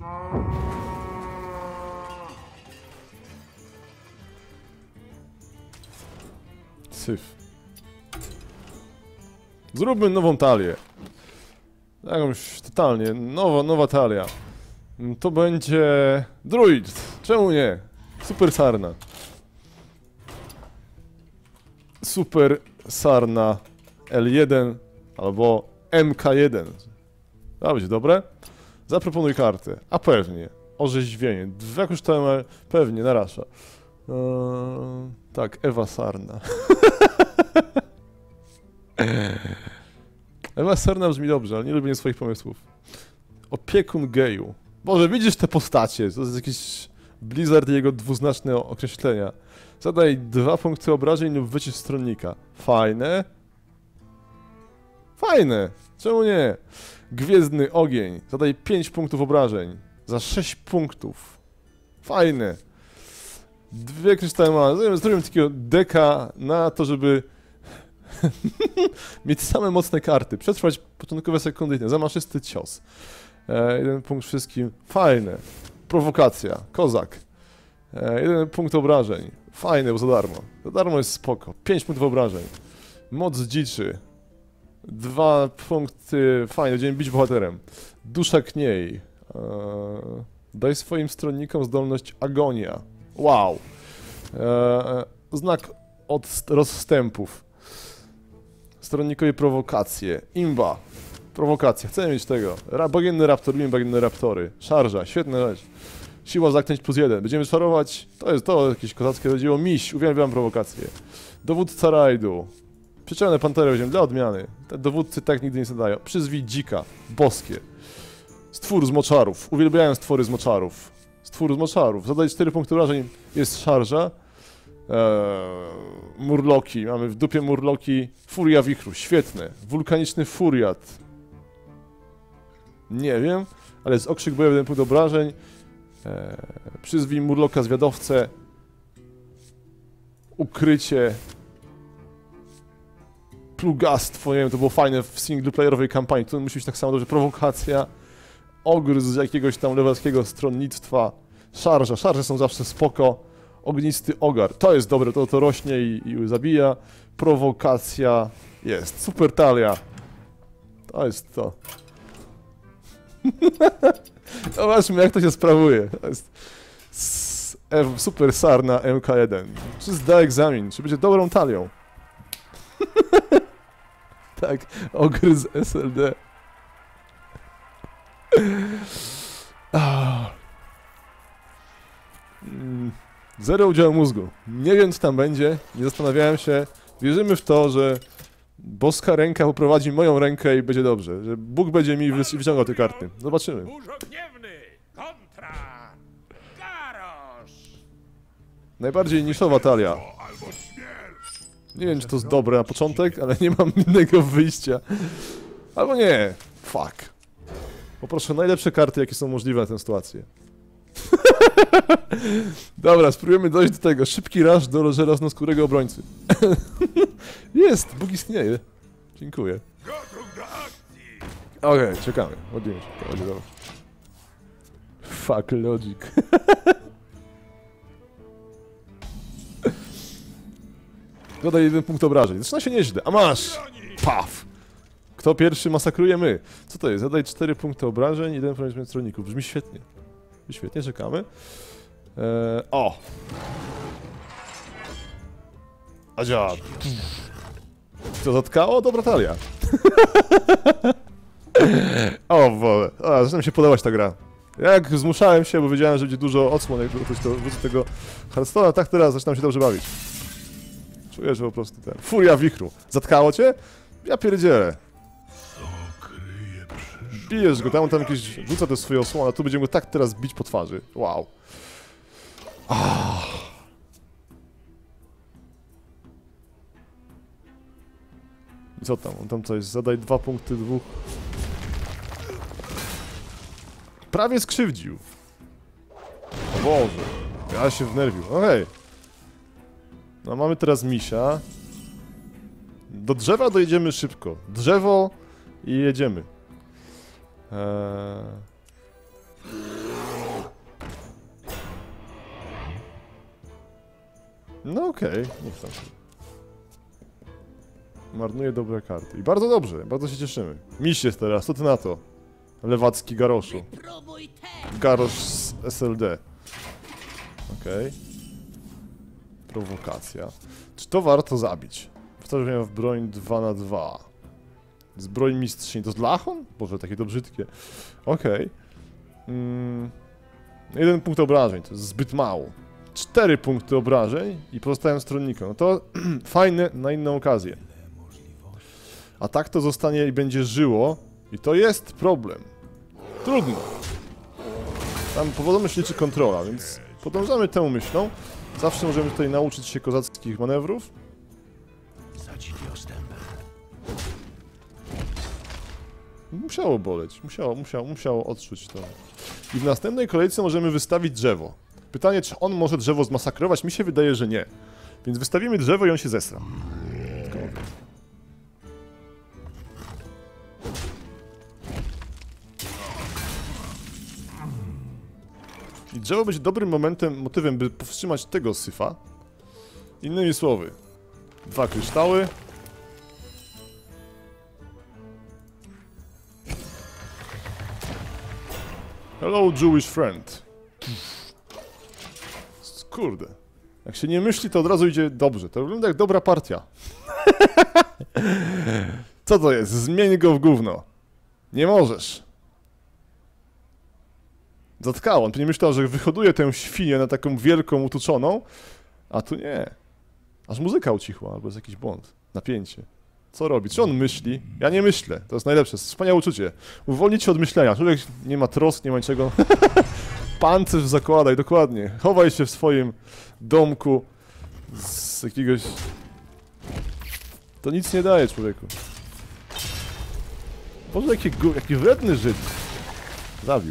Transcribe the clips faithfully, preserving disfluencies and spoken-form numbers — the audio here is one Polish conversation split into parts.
Syf. Zróbmy nową talię. Jakąś totalnie nowa, nowa talia. To będzie druid. Czemu nie? Super sarna. Super sarna L jeden albo M K jeden. To będzie dobre? Zaproponuj kartę. A pewnie. Orzeźwienie. Dwa kosztujemy. Pewnie, narasza. Eee, tak, Ewa Sarna. Ewa Sarna brzmi dobrze, ale nie lubię swoich pomysłów. Opiekun geju. Boże, widzisz te postacie? To jest jakiś Blizzard i jego dwuznaczne określenia. Zadaj dwa punkty obrażeń lub wycisz stronnika. Fajne. Fajne. Czemu nie? Gwiezdny ogień. Zadaj pięć punktów obrażeń. Za sześć punktów. Fajne. Dwie kryształy ma. Zrobimy takiego deka na to, żeby mieć same mocne karty. Przetrwać początkowe sekundy. Zamaszysty cios. E, jeden punkt wszystkim. Fajne. Prowokacja. Kozak. E, jeden punkt obrażeń. Fajne, bo za darmo. Za darmo jest spoko. Pięć punktów obrażeń. Moc dziczy. Dwa punkty. Fajnie, będziemy bić bohaterem. Dusza kniej. Eee, daj swoim stronnikom zdolność agonia. Wow. Eee, znak od rozstępów. Stronnikowi prowokacje. Imba. Prowokacja. Chcę mieć tego. Ra bagienny raptor. Lubimy bagienne raptory. Szarża. Świetna rzecz. Siła zaklęć plus jeden. Będziemy szarować. To jest to jakieś kozackie chodziło. Miś. Uwielbiam prowokację. Dowódca rajdu. Przyczelne pantery weźmiemy dla odmiany. Te dowódcy tak nigdy nie zadają. Przyzwij dzika. Boskie. Stwór z moczarów. Uwielbiałem stwory z moczarów. Stwór z moczarów. Zadaj cztery punkty wrażeń. Jest szarża. Eee, murloki. Mamy w dupie murloki. Furia wichru. Świetne. Wulkaniczny furiat. Nie wiem. Ale jest okrzyk bojowy, jeden punkt obrażeń. Eee, przyzwij murloka zwiadowcę. Ukrycie. Plugastwo, nie wiem, to było fajne w singleplayerowej kampanii, to musi być tak samo dobrze. Prowokacja, ogr z jakiegoś tam lewackiego stronnictwa, szarża, szarże są zawsze spoko, ognisty ogar, to jest dobre, to, to rośnie i, i zabija, prowokacja, jest, super talia, to jest to. Zobaczmy, jak to się sprawuje, to jest super sarna M K jeden, czy zda egzamin, czy będzie dobrą talią. Tak, ogry z S L D. Ah. Mm. Zero udziału mózgu. Nie wiem, co tam będzie, nie zastanawiałem się. Wierzymy w to, że boska ręka poprowadzi moją rękę i będzie dobrze. Że Bóg będzie mi wyciągał te karty. Zobaczymy. Najbardziej niszowa talia. Nie wiem, czy to jest dobre na początek, ale nie mam innego wyjścia. Albo nie. Fuck. Poproszę najlepsze karty, jakie są możliwe na tę sytuację. Dobra, spróbujemy dojść do tego. Szybki rush do żelaznoskórego obrońcy. Jest, Bóg istnieje. Dziękuję. Okej, okay, czekamy. Modlimy się. To będzie dobrze. Fuck logic. Dodaj jeden punkt obrażeń. Zaczyna się nieźle. A masz! Paf! Kto pierwszy masakruje? My. Co to jest? Zadaj cztery punkty obrażeń i jeden punkt stronników. Brzmi świetnie. Brzmi świetnie, czekamy. Eee, o! Adzia! Co zatkało? Dobra talia. O, wolę. O, zaczyna mi się podobać ta gra. Jak zmuszałem się, bo wiedziałem, że będzie dużo odsłon, jak wrócić to wrócę tego Hearthstone'a, tak teraz zaczynam się dobrze bawić. Czuję, że po prostu ten... Furia wichru. Zatkało cię? Ja pierdzielę. Bijesz go, tam, tam jakieś... Rzuca te swoje osłony, a tu będziemy go tak teraz bić po twarzy. Wow. Ah. I co tam? On tam coś... Zadaj dwa punkty, dwóch... Prawie skrzywdził. O Boże. Ja się wnerwił. Okej. No mamy teraz misia. Do drzewa dojedziemy szybko. Drzewo i jedziemy. Eee... No okej, okay. Niech tam się. Marnuje dobre karty. I bardzo dobrze, bardzo się cieszymy. Miś jest teraz, co ty na to? Lewacki garoszu. Garosz z S L D. Okej. Okay. Prowokacja. Czy to warto zabić? Powtarzam, miałem w broń dwa na dwa. Zbroń mistrzyni. To z lachon? Boże, takie to brzydkie. Okej. Okay. Mm. Jeden punkt obrażeń, to jest zbyt mało. Cztery punkty obrażeń i pozostałem stronnikiem. No to fajne na inną okazję. A tak to zostanie i będzie żyło. I to jest problem. Trudno. Tam powodzą się liczy kontrola, więc podążamy tą myślą. Zawsze możemy tutaj nauczyć się kozackich manewrów. Musiało boleć, musiało, musiało, musiało odczuć to. I w następnej kolejce możemy wystawić drzewo. Pytanie, czy on może drzewo zmasakrować? Mi się wydaje, że nie. Więc wystawimy drzewo i on się zesra. Tylko mówię. I drzewo będzie dobrym momentem, motywem, by powstrzymać tego syfa. Innymi słowy, dwa kryształy. Hello, Jewish friend. Kurde. Jak się nie myśli, to od razu idzie dobrze. To wygląda jak dobra partia. Co to jest? Zmień go w gówno. Nie możesz. Zatkało. On nie myślał, że wyhoduje tę świnię na taką wielką, utuczoną. A tu nie. Aż muzyka ucichła, albo jest jakiś błąd. Napięcie. Co robi? Czy on myśli? Ja nie myślę. To jest najlepsze. Wspaniałe uczucie. Uwolnić się od myślenia. Człowiek nie ma trosk, nie ma niczego. Pancerz zakładaj, dokładnie. Chowaj się w swoim domku z jakiegoś... To nic nie daje człowieku. Boże, jaki, jaki wredny Żyd. Zabił.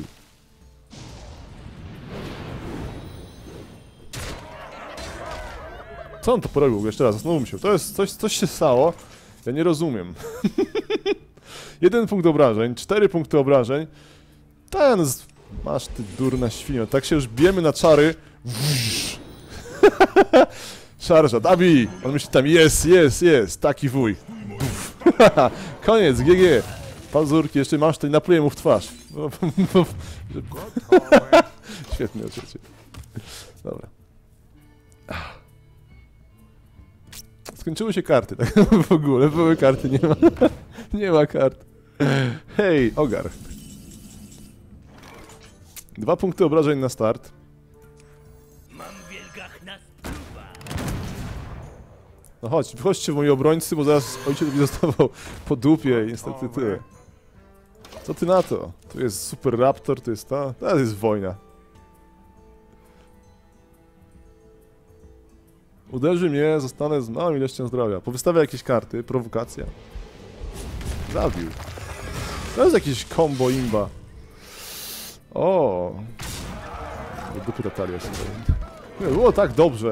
Co on to porobił? Jeszcze raz, zastanówmy się. To jest coś, coś się stało. Ja nie rozumiem. Jeden punkt obrażeń, cztery punkty obrażeń. Ten z... Masz ty durna świnio. Tak się już bijemy na czary. Szarża, Dabi! On myśli tam, jest, jest, jest. Taki wuj. Koniec, G G. Pazurki, jeszcze masz tutaj, napluję mu w twarz. Świetnie, oczywiście. Dobra. Skończyły się karty, tak w ogóle, były karty, nie ma, nie ma kart. Hej, ogar. Dwa punkty obrażeń na start. No chodź, chodźcie moi obrońcy, bo zaraz ojciec mi dostawał po dupie i niestety tyle. Co ty na to? Tu jest Super Raptor, to jest ta, to jest wojna. Uderzy mnie, zostanę z małą ilością zdrowia. Powystawia jakieś karty, prowokacja. Zabił. To jest jakiś combo imba. O. Do dupy ta talia się nie było tak dobrze.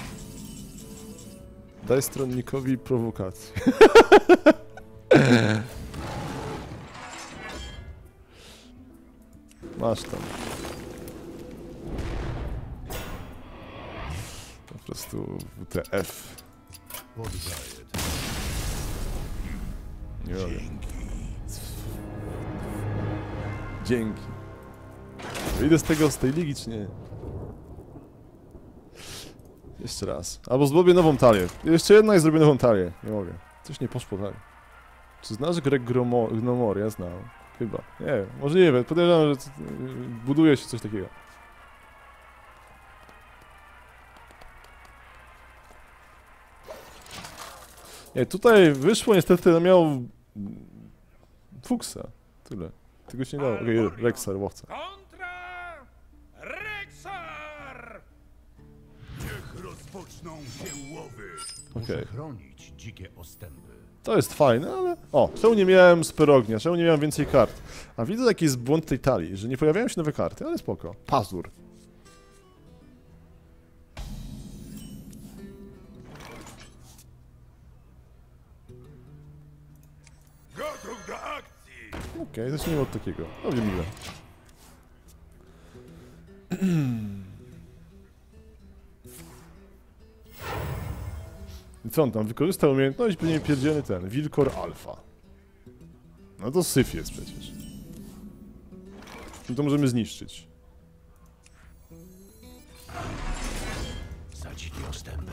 Daj stronnikowi prowokację. Masz tam. Po prostu W T F. Nie mogę. Dzięki. Wyjdę z tego, z tej ligi, czy nie? Jeszcze raz. Albo zrobię nową talię. Jeszcze jedna i zrobię nową talię. Nie mogę. Coś nie poszło tak. Czy znasz grę Gnomor? Ja znam. Chyba. Nie wiem. Możliwe. Podejrzewam, że buduje się coś takiego. Nie, tutaj wyszło niestety, no miał... Fuksa. Tyle. Tego się nie dało. Okej, okay, Rexar, łowca. Kontra! Rexar! Niech rozpoczną się łowy. Okej. Okay. Chronić dzikie ostępy. To jest fajne, ale... O, czemu nie miałem Super Ognia? Czemu nie miałem więcej kart? A widzę jaki jest błąd tej talii, że nie pojawiają się nowe karty, ale spoko. Pazur. Gotów do akcji! Okej, okay, zacznijmy od takiego. Dobrze, miłe. I co on tam? Wykorzystał umiejętność, by nie pierdzielny ten. Wilkor Alpha. No to syf jest przecież. No to możemy zniszczyć. Za dzikie ostępy.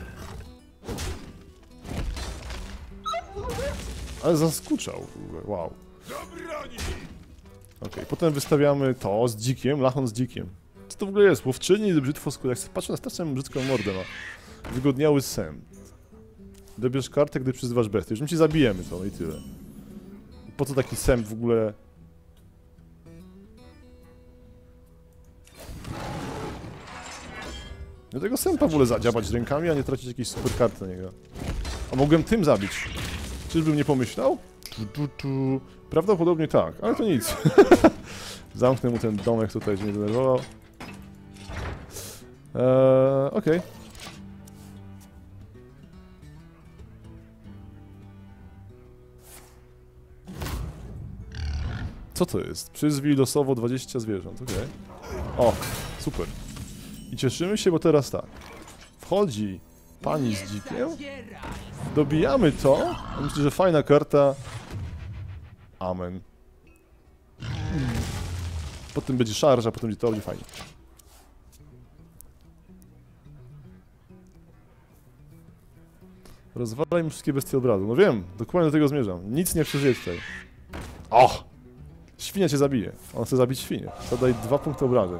Ale zaskuczał. Wow. Do broni! Okej, okay. Potem wystawiamy to z dzikiem, lachon z dzikiem. Co to w ogóle jest? Łowczyni i brzytwo skóry. Jak patrzę na straszną brzydką mordę ma. Wygodniały sen. Dobierz kartę, gdy przyzywasz bestię. Już my ci zabijemy to i tyle. Po co taki sęp w ogóle? Do tego sępa w ogóle zadziałać rękami, a nie tracić jakiejś super karty na niego. A mogłem tym zabić. Czyżbym nie pomyślał? Tu, tu, tu. Prawdopodobnie tak, ale to nic. Zamknę mu ten domek tutaj, żeby nie denerwował. Eee, okej. Okay. Co to jest? Przyzwij losowo dwadzieścia zwierząt, okej. Okay. O, super. I cieszymy się, bo teraz tak. Wchodzi pani z dzikiem. Dobijamy to. Myślę, że fajna karta. Amen. Potem będzie szarża, potem będzie to, będzie fajnie. Rozwalaj mi wszystkie bestie obrazu. No wiem, dokładnie do tego zmierzam. Nic nie przeżyje tutaj. Och! Świnia cię zabije. On chce zabić świnię. Zadaj dwa punkty obrażeń.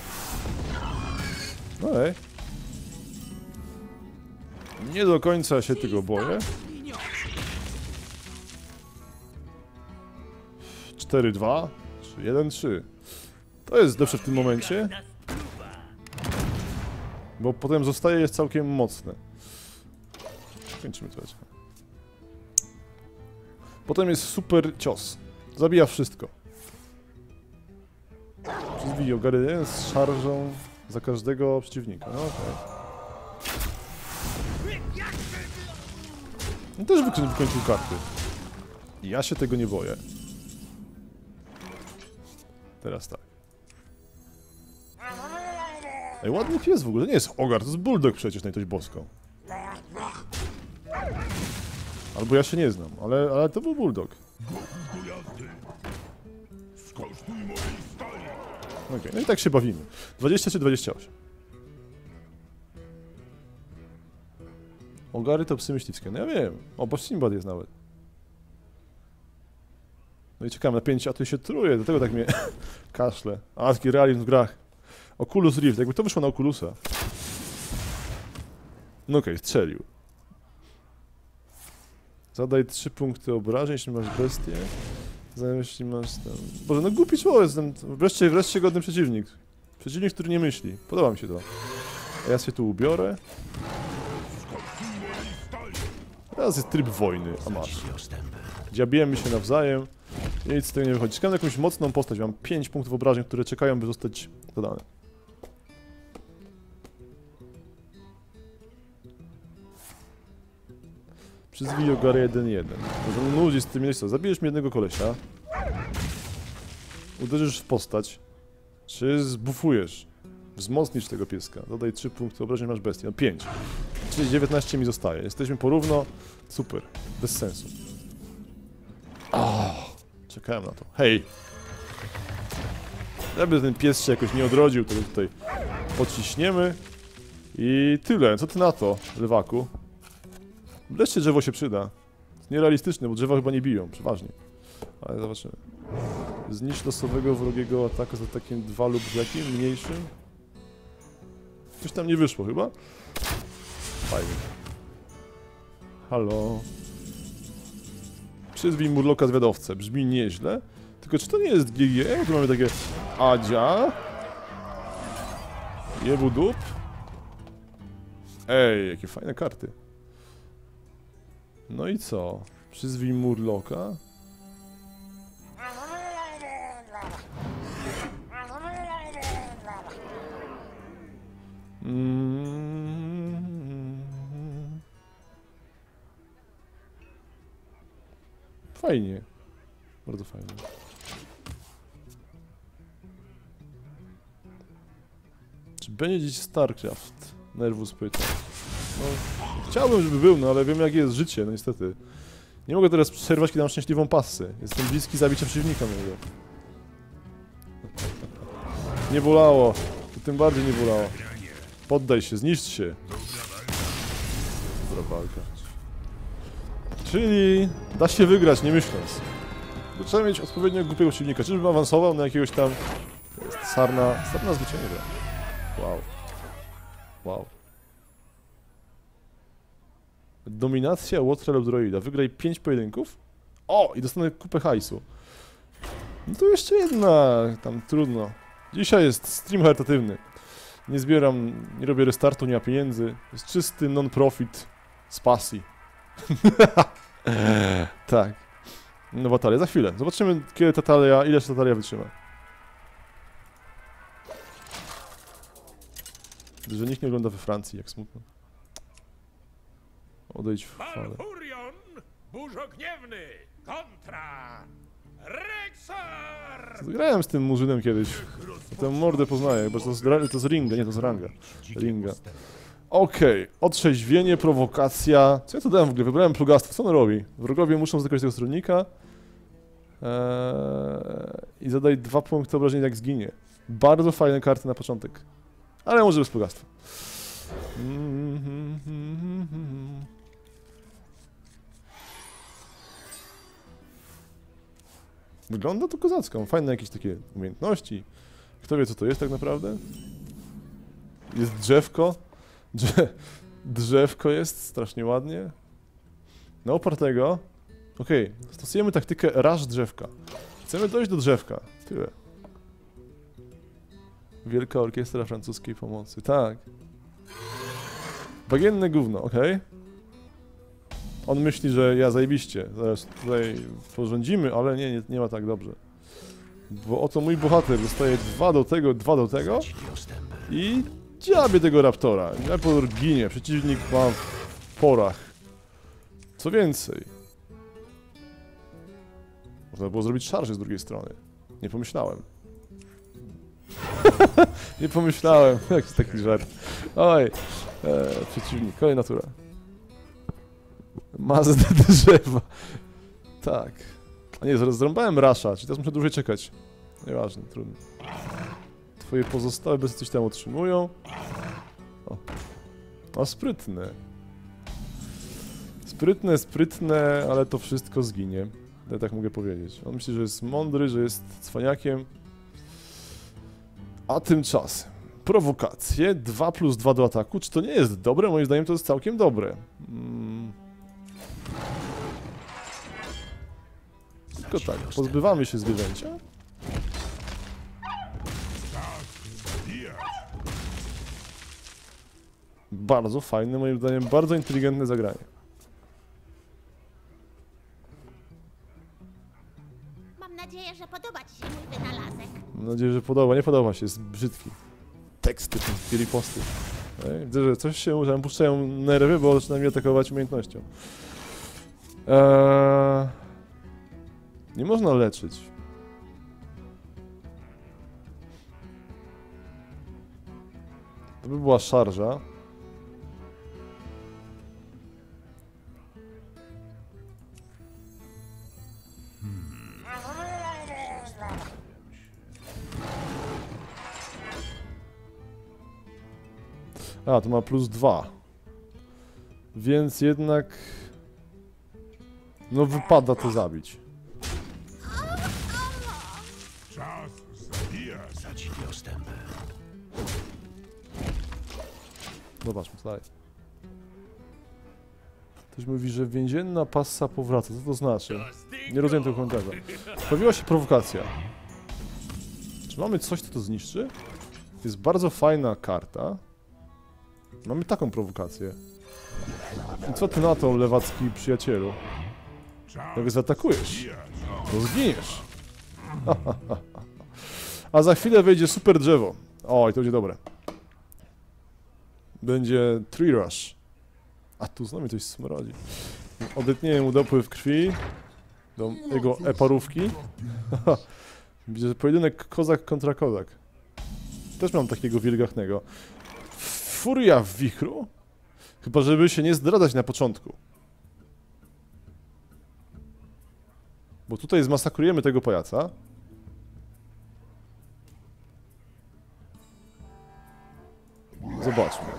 No ej. Nie do końca się tego boję. cztery dwa. jeden trzy. To jest lepsze w tym momencie. Bo potem zostaje jest całkiem mocne. Kończymy to. Potem jest super cios. Zabija wszystko. Przyzwij ogary z szarżą za każdego przeciwnika. No okej. Okay. On też wykończył, wykończył karty. I ja się tego nie boję. Teraz tak. Ej, ładny pies w ogóle. Nie jest ogar, to jest bulldog przecież na litość boską. Albo ja się nie znam, ale, ale to był bulldog. Okej, okay, no i tak się bawimy. dwadzieścia czy dwadzieścia osiem? Ogary to psy myśliwskie. No ja wiem. O, bo Simbad jest nawet. No i czekam na pięć, a tu się truje, dlatego tak mnie kaszle. A, taki realizm w grach. Oculus Rift, jakby to wyszło na Oculusa. No okej, okay, strzelił. Zadaj trzy punkty obrażeń, jeśli masz bestię. Zadaj, jeśli masz tam... Boże, no głupi człowiek, ten... wreszcie, wreszcie godny przeciwnik. Przeciwnik, który nie myśli. Podoba mi się to. A ja się tu ubiorę. Teraz jest tryb wojny, a masz. Dziabijemy się nawzajem. I nic z tego nie wychodzi. Czekam na jakąś mocną postać. Mam pięć punktów obrażeń, które czekają, by zostać dodane. Przyzwij ogary jeden jeden. Może nudzi z tym miejscem. Zabijesz mi jednego kolesia. Uderzysz w postać. Czy zbufujesz? Wzmocnisz tego pieska. Dodaj trzy punkty obrażeń, masz bestię. No pięć. Czyli dziewiętnaście mi zostaje. Jesteśmy porówno. Super. Bez sensu. Oh, czekałem na to. Hej! Żeby ten pies się jakoś nie odrodził, to go tutaj pociśniemy. I tyle. Co ty na to, lewaku? Wreszcie drzewo się przyda. Jest nierealistyczne, bo drzewa chyba nie biją, przeważnie. Ale zobaczymy. Zniszcz losowego wrogiego ataku z atakiem dwa lub z jakim? Mniejszym? Coś tam nie wyszło chyba? Fajnie. Halo? Przyzwij Murloka zwiadowcę. Brzmi nieźle. Tylko czy to nie jest G G? Tu mamy takie... Adzia? Jebu dup? Ej, jakie fajne karty. No i co? Przyzwij Murloka? Mm. Fajnie. Bardzo fajnie. Czy będzie dziś StarCraft? Nervus pyta. No, Chciałbym, żeby był, no ale wiem jak jest życie, no niestety. Nie mogę teraz przerwać, kiedy mam szczęśliwą passę. Jestem bliski zabicia przeciwnika mojego. Nie bolało. To tym bardziej nie bolało. Poddaj się, zniszcz się. Dobra walka. Czyli da się wygrać, nie myśląc. Bo trzeba mieć odpowiednio głupiego przeciwnika. Czyżbym awansował na jakiegoś tam... To jest sarna... Sarna zwyczajnie. Wow. Wow. Dominacja Łotra lub Droida. Wygraj pięć pojedynków. O! I dostanę kupę hajsu. No to jeszcze jedna. Tam trudno. Dzisiaj jest stream charytatywny. Nie zbieram, nie robię restartu, nie ma pieniędzy. Jest czysty non-profit z pasji. Tak. No batalia, za chwilę. Zobaczymy, kiedy ta talia, ile ta talia wytrzyma. Że nikt nie ogląda we Francji, jak smutno. Odejdź w falę. Malfurion, burzogniewny, kontra Rexar! Grałem z tym murzynem kiedyś. Tę mordę poznaję, bo to jest, to jest Ringa, nie, to jest Ranga. Ringa. Okej, okay. Otrzeźwienie, prowokacja. Co ja tu dałem w ogóle? Wybrałem plugastwo. Co on robi? Wrogowie muszą zakończyć tego stronnika. Eee, I zadaj dwa punkty obrażeń, jak zginie. Bardzo fajne karty na początek. Ale może bez plugastwa. Wygląda to kozacką. Fajne jakieś takie umiejętności. Kto wie, co to jest tak naprawdę? Jest drzewko. Drze drzewko jest strasznie ładnie. Na opartego. Okej, okay. Stosujemy taktykę rush drzewka. Chcemy dojść do drzewka. Tyle. Wielka Orkiestra Francuskiej Pomocy. Tak. Bagienne gówno, okej. Okay. On myśli, że ja zajebiście. Zaraz tutaj porządzimy, ale nie, nie, nie ma tak dobrze. Bo oto mój bohater dostaje dwa do tego, dwa do tego. I dziabie tego raptora. Raptor ginie, przeciwnik ma w porach. Co więcej. Można było zrobić szarże z drugiej strony. Nie pomyślałem. Nie pomyślałem. Jakiś taki żart. Oj. E, przeciwnik. Kolejna tura. Mazdę drzewa. Tak. A nie, zaraz zrąbałem rasza, czyli teraz muszę dłużej czekać. Nieważne, trudno. Twoje pozostałe bez coś tam otrzymują. O. O, sprytne. Sprytne, sprytne, ale to wszystko zginie. Ja tak mogę powiedzieć. On myśli, że jest mądry, że jest cwaniakiem. A tymczasem prowokacje, dwa plus dwa do ataku. Czy to nie jest dobre? Moim zdaniem to jest całkiem dobre. Hmm. Tylko tak, pozbywamy się zwierzęcia. Bardzo fajne, moim zdaniem, bardzo inteligentne zagranie. Mam nadzieję, że podoba ci się mój wynalazek. Mam nadzieję, że podoba. Nie podoba się, jest brzydki. Teksty, bieli posty. Widzę, że coś się tam puszczają nerwy, bo zaczyna mnie atakować umiejętnością. Eee... Nie można leczyć. To by była szarża. A, to ma plus dwa. Więc jednak... No wypada to zabić. Czas zabijać. Zacili ostępy. Zobaczmy, dalej. Ktoś mówi, że więzienna passa powraca. Co to znaczy? Nie rozumiem tego komentarza. Pojawiła się prowokacja. Czy mamy coś, co to zniszczy? To jest bardzo fajna karta. Mamy taką prowokację. I co ty na to, lewacki przyjacielu? Jak zaatakujesz, to zginiesz. A za chwilę wejdzie super drzewo. O, i to będzie dobre. Będzie tree rush. A tu znowu coś smrodzi. Odetniemy mu dopływ krwi do jego e-parówki. Widzę, że pojedynek kozak kontra kozak. Też mam takiego wielgachnego. Furia w wichru? Chyba, żeby się nie zdradzać na początku. Bo tutaj zmasakrujemy tego pajaca. Zobaczmy.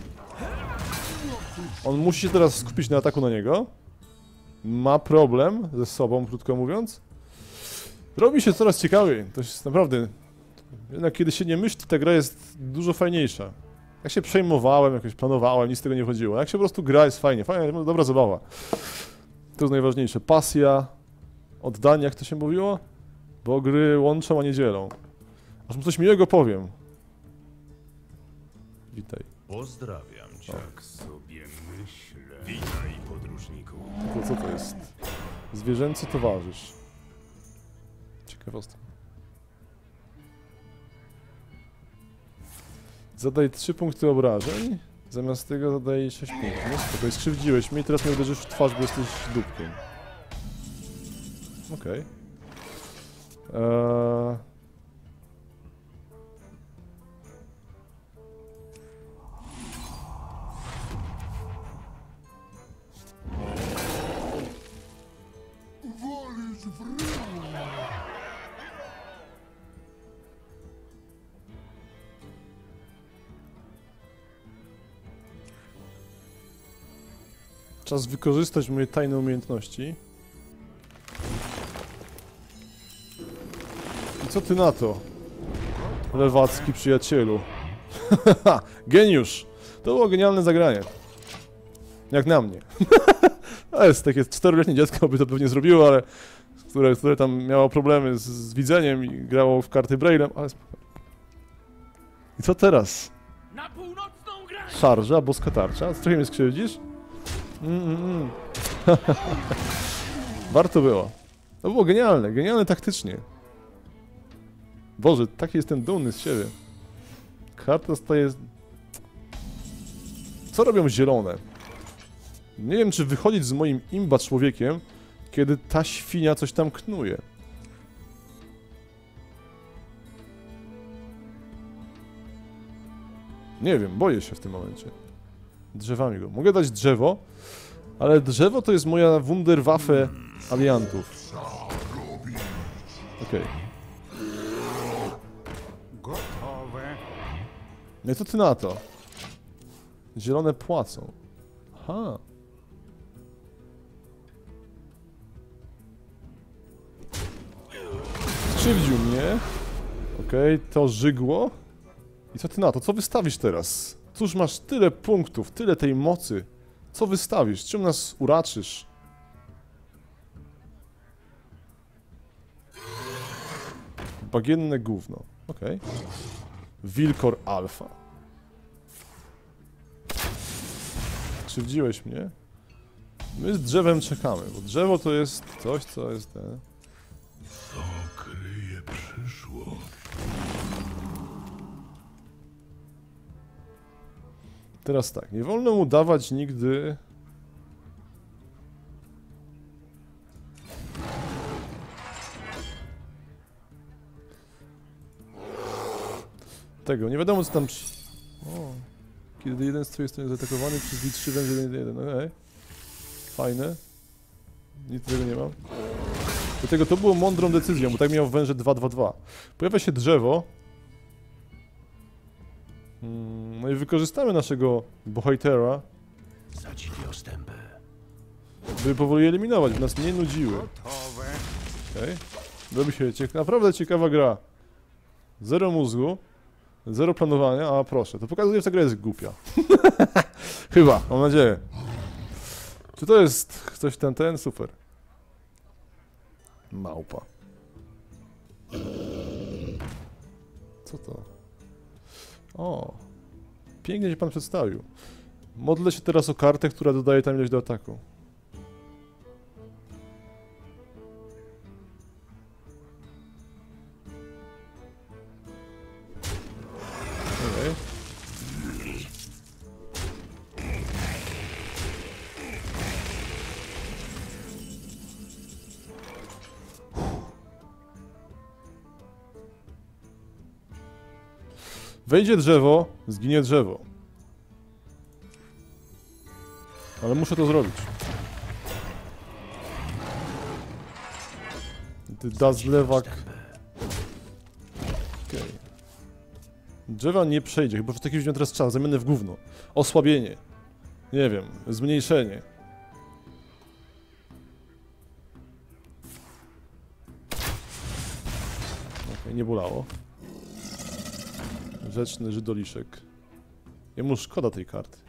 On musi się teraz skupić na ataku na niego. Ma problem ze sobą, krótko mówiąc. Robi się coraz ciekawiej. To jest naprawdę... Jednak kiedy się nie myśli, ta gra jest dużo fajniejsza. Jak się przejmowałem, jakoś planowałem, nic z tego nie chodziło. Jak się po prostu gra, jest fajnie. Fajnie, dobra zabawa. To jest najważniejsze. Pasja, oddanie, jak to się mówiło? Bo gry łączą, a nie dzielą. Aż mu coś miłego powiem. Witaj. Pozdrawiam cię. Tak sobie myślę. Witaj, podróżniku. To co to jest? Zwierzęcy towarzysz. Ciekawostka. Zadaj trzy punkty obrażeń. Zamiast tego zadaj sześć punktów. No spokoj, skrzywdziłeś mnie i teraz mnie uderzysz w twarz, bo jesteś dupkiem. Okej. Okay. Eee... Czas wykorzystać moje tajne umiejętności. I co ty na to? Lewacki przyjacielu. Geniusz! To było genialne zagranie. Jak na mnie. To jest takie czteroletnie dziecko, by to pewnie zrobiło, ale... Które, które tam miało problemy z, z widzeniem i grało w karty Braille'em, ale... I co teraz? Na północną grę! Szarża, boska tarcza? Trochę mnie skrzywdzisz? Mm, mm, mm. Warto było. To było genialne, genialne taktycznie. Boże, taki jestem dumny z siebie. Karta staje... Co robią zielone? Nie wiem, czy wychodzić z moim imba człowiekiem, kiedy ta świnia coś tam knuje. Nie wiem, boję się w tym momencie. Drzewami go. Mogę dać drzewo, ale drzewo to jest moja Wunderwaffe aliantów. Okej. Okay. Gotowe. No i co ty na to? Zielone płacą. Aha. Skrzywdził mnie. Okej, okay, to żygło. I co ty na to? Co wystawisz teraz? Cóż, masz tyle punktów, tyle tej mocy. Co wystawisz? Czym nas uraczysz? Bagienne gówno. Okej. Okay. Wilkor Alfa. Krzywdziłeś mnie? My z drzewem czekamy, bo drzewo to jest coś, co jest... Te... Co kryje przyszłość? Teraz tak, nie wolno mu dawać nigdy... Tego, nie wiadomo co tam... Przy... O, kiedy jeden z twojej strony jest zaatakowany przez trzy węże jeden jeden, okej. Okay. Fajne. Nic tego nie mam. Dlatego to było mądrą decyzją, bo tak miał węże dwa dwa dwa. Pojawia się drzewo. No i wykorzystamy naszego bohatera, Zacili ostępy. by powoli eliminować, by nas nie nudziły. Gotowe. Okej. Okay. Robi się ciek naprawdę ciekawa gra. Zero mózgu, zero planowania, a proszę, to pokazuje, że ta gra jest głupia. Chyba, mam nadzieję. Czy to jest coś ten, ten? Super. Małpa. Co to? O, pięknie się pan przedstawił. Modlę się teraz o kartę, która dodaje tam ilość do ataku. Okej. Wejdzie drzewo, zginie drzewo. Ale muszę to zrobić. Ty Dazlewak. Okej. Okay. Drzewa nie przejdzie, chyba że taki wziąłem teraz czas. Zamianę w gówno. Osłabienie. Nie wiem, zmniejszenie. Okej, okay, nie bolało. Rzeczny Żydoliszek. Jemu szkoda tej karty.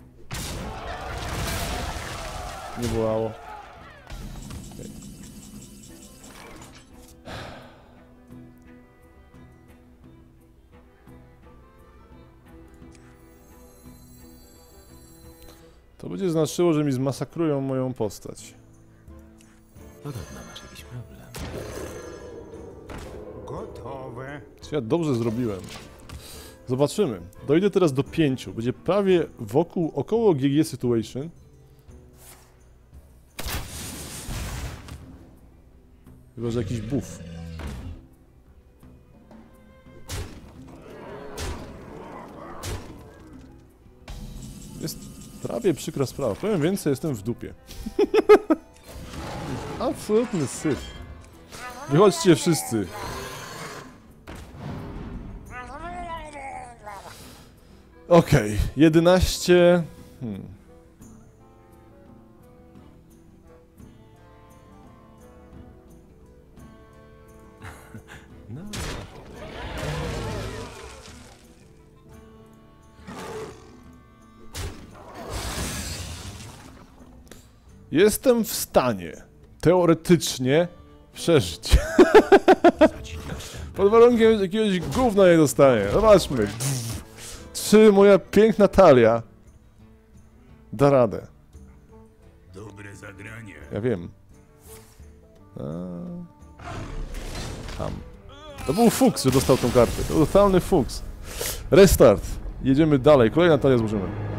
Nie bolało. Okay. To będzie znaczyło, że mi zmasakrują moją postać. Podobno masz jakiś problem. Gotowe. Czy ja dobrze zrobiłem? Zobaczymy. Dojdę teraz do pięciu. Będzie prawie wokół, około G G situation. Chyba, że jakiś buff. Jest prawie przykra sprawa. Powiem więcej, jestem w dupie. Absolutny syf. Wychodźcie wszyscy. Okej, okay. jedenaście... Hmm. No, Jestem w stanie teoretycznie przeżyć. Pod warunkiem, że jakiegoś gówna nie dostaję. Zobaczmy. Czy moja piękna talia da radę? Dobre zagranie. Ja wiem. A... Tam. To był fuks, że dostał tą kartę. To był totalny fuks. Restart. Jedziemy dalej. Kolejna talia złożymy.